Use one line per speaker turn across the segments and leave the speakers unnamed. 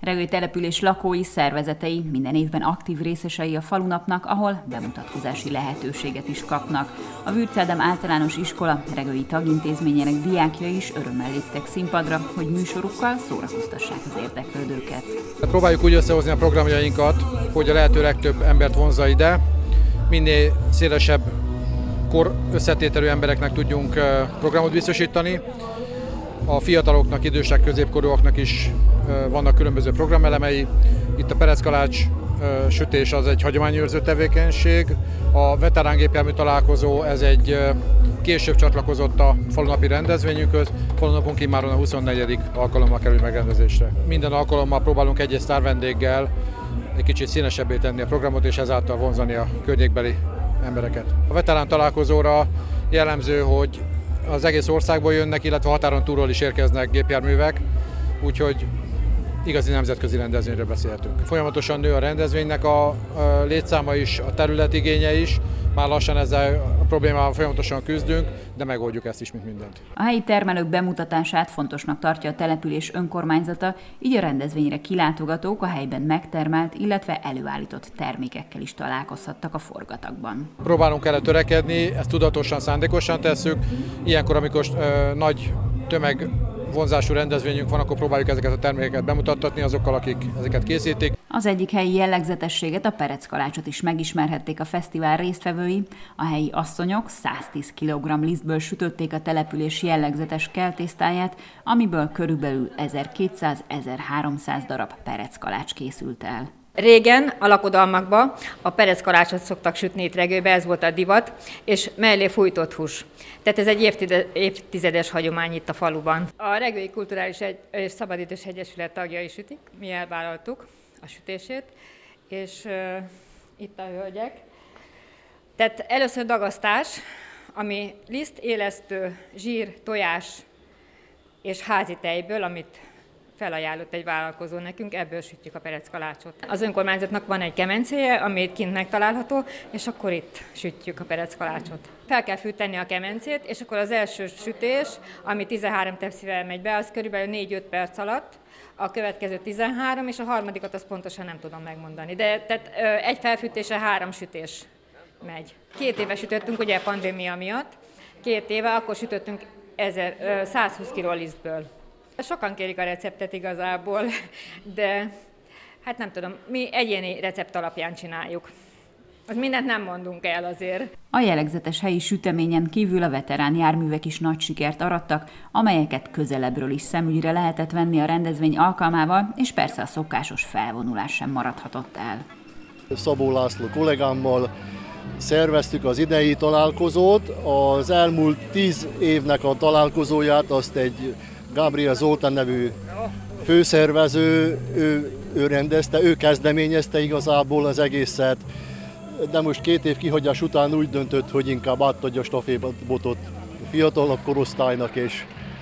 Regői település lakói, szervezetei minden évben aktív részesei a falunapnak, ahol bemutatkozási lehetőséget is kapnak. A Würz Ádám Általános Iskola regői tagintézményének diákjai is örömmel léptek színpadra, hogy műsorukkal szórakoztassák az érdeklődőket.
Próbáljuk úgy összehozni a programjainkat, hogy a lehető legtöbb embert vonzza ide, minél szélesebb kor összetételű embereknek tudjunk programot biztosítani. A fiataloknak, idősek, középkorúaknak is vannak különböző programelemei. Itt a pereckalács sütés az egy hagyományőrző tevékenység. A veterángépjármű találkozó, ez egy később csatlakozott a falunapi rendezvényünkhöz. Falunapunk immáron a 24. alkalommal kerül megrendezésre. Minden alkalommal próbálunk egy sztárvendéggel egy kicsit színesebbé tenni a programot, és ezáltal vonzani a környékbeli embereket. A veterán találkozóra jellemző, hogy az egész országból jönnek, illetve határon túlról is érkeznek gépjárművek, úgyhogy igazi nemzetközi rendezvényről beszélhetünk. Folyamatosan nő a rendezvénynek a létszáma is, a területigénye is. Már lassan ezzel a problémával folyamatosan küzdünk, de megoldjuk ezt is, mint mindent.
A helyi termelők bemutatását fontosnak tartja a település önkormányzata, így a rendezvényre kilátogatók a helyben megtermelt, illetve előállított termékekkel is találkozhattak a forgatagban.
Próbálunk erre törekedni, ezt tudatosan, szándékosan tesszük. Ilyenkor, amikor nagy tömegvonzású rendezvényünk van, akkor próbáljuk ezeket a termékeket bemutattatni azokkal, akik ezeket készítik.
Az egyik helyi jellegzetességet, a pereckalácsot is megismerhették a fesztivál résztvevői. A helyi asszonyok 110 kg lisztből sütötték a település jellegzetes keltésztáját, amiből körülbelül 1200-1300 darab pereckalács készült el.
Régen a lakodalmakban a pereckalácsot szoktak sütni itt Regőbe, ez volt a divat, és mellé fújtott hús. Tehát ez egy évtizedes hagyomány itt a faluban. A Regői Kulturális és Szabadidős Egyesület tagjai sütik, mi elvállaltuk a sütését, és itt a hölgyek. Tehát először dagasztás, ami liszt, élesztő, zsír, tojás és házi tejből, amit felajánlott egy vállalkozó nekünk, ebből sütjük a pereckalácsot. Az önkormányzatnak van egy kemencéje, ami itt kint megtalálható, és akkor itt sütjük a pereckalácsot. Fel kell fűteni a kemencét, és akkor az első sütés, ami 13 tepszivel megy be, az körülbelül 4-5 perc alatt, a következő 13, és a harmadikat azt pontosan nem tudom megmondani. De tehát egy felfűtésre 3 sütés megy. 2 éve sütöttünk, ugye a pandémia miatt, 2 éve akkor sütöttünk 120 kg lisztből. Sokan kérik a receptet igazából, de hát nem tudom, mi egyéni recept alapján csináljuk. Az mindent nem mondunk el azért.
A jellegzetes helyi süteményen kívül a veterán járművek is nagy sikert arattak, amelyeket közelebbről is szemügyre lehetett venni a rendezvény alkalmával, és persze a szokásos felvonulás sem maradhatott el.
Szabó László kollégámmal szerveztük az idei találkozót. Az elmúlt 10 évnek a találkozóját azt egy Gabriel Zoltán nevű főszervező, ő rendezte, ő kezdeményezte igazából az egészet, de most 2 év kihagyás után úgy döntött, hogy inkább átadja a stafétabotot a fiatalabb korosztálynak, és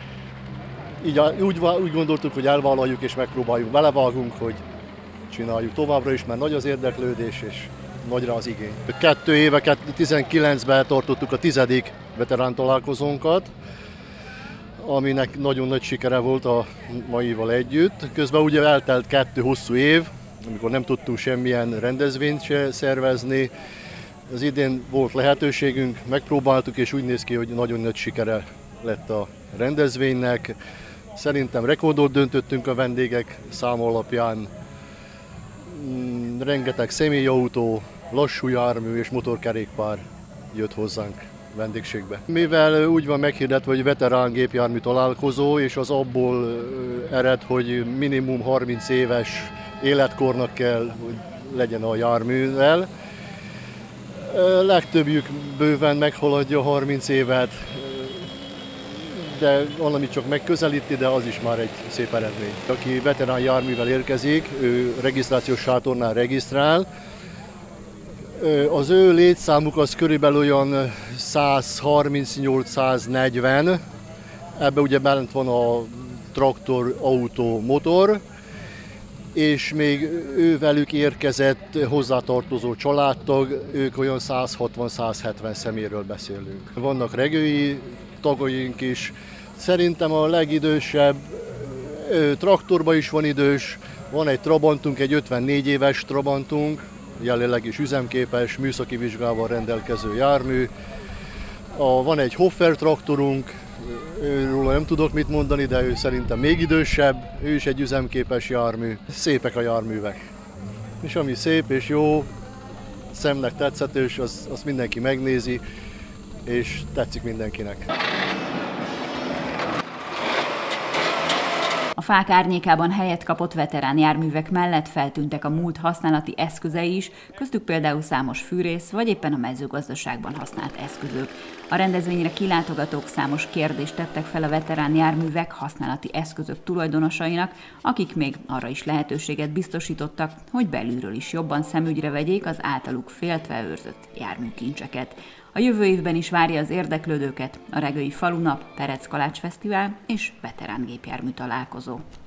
így úgy gondoltuk, hogy elvállaljuk és megpróbáljuk, belevágunk, hogy csináljuk továbbra is, mert nagy az érdeklődés és nagyra az igény. 2 éve, 2019-ben tartottuk a 10. veterán találkozónkat, aminek nagyon nagy sikere volt a maival együtt. Közben ugye eltelt 2 hosszú év, amikor nem tudtunk semmilyen rendezvényt se szervezni. Az idén volt lehetőségünk, megpróbáltuk, és úgy néz ki, hogy nagyon nagy sikere lett a rendezvénynek. Szerintem rekordot döntöttünk a vendégek száma alapján. Rengeteg személyautó, lassú jármű és motorkerékpár jött hozzánk vendégségbe. Mivel úgy van meghirdetve, hogy veterán gépjármű találkozó, és az abból ered, hogy minimum 30 éves életkornak kell, hogy legyen a járművel. Legtöbbjük bőven meghaladja 30 évet, de valami csak megközelíti, de az is már egy szép eredmény. Aki veterán járművel érkezik, ő regisztrációs sátornál regisztrál. Az ő létszámuk az körülbelül olyan 138-140, ebben ugye bent van a traktor, autó, motor, és még ővelük érkezett hozzátartozó családtag, ők olyan 160-170 személyről beszélünk. Vannak regői tagjaink is, szerintem a legidősebb Traktorban is van idős, van egy Trabantunk, egy 54 éves Trabantunk, jelenleg is üzemképes, műszaki vizsgával rendelkező jármű. Van egy Hoffer traktorunk, őről nem tudok mit mondani, de ő szerintem még idősebb, ő is egy üzemképes jármű. Szépek a járművek. És ami szép és jó, szemnek tetszetős, azt mindenki megnézi, és tetszik mindenkinek.
A fák árnyékában helyet kapott veterán járművek mellett feltűntek a múlt használati eszközei is, köztük például számos fűrész vagy éppen a mezőgazdaságban használt eszközök. A rendezvényre kilátogatók számos kérdést tettek fel a veterán járművek használati eszközök tulajdonosainak, akik még arra is lehetőséget biztosítottak, hogy belülről is jobban szemügyre vegyék az általuk féltve őrzött járműkincseket. A jövő évben is várja az érdeklődőket a Regői Falunap, Pereckalács Fesztivál és veterán gépjármű találkozó.